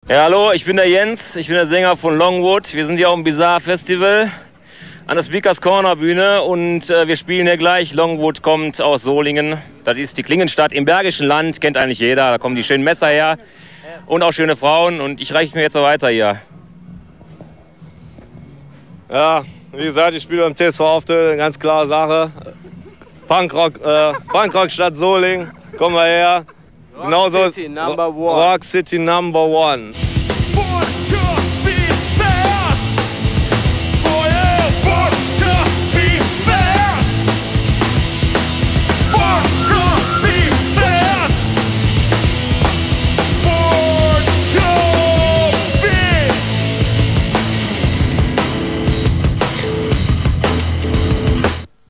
Ja, hallo, ich bin der Jens, ich bin der Sänger von Longwood. Wir sind hier auf dem Bizarre Festival an der Speakers Corner Bühne und wir spielen hier gleich. Longwood kommt aus Solingen, das ist die Klingenstadt im Bergischen Land, kennt eigentlich jeder. Da kommen die schönen Messer her und auch schöne Frauen und ich reiche mir jetzt so weiter hier. Ja, wie gesagt, ich spiele beim TSV Auftöne, ganz klare Sache. Punkrock Stadt Solingen, kommen wir her. Genauso Rock City Number One. Rock City Number One.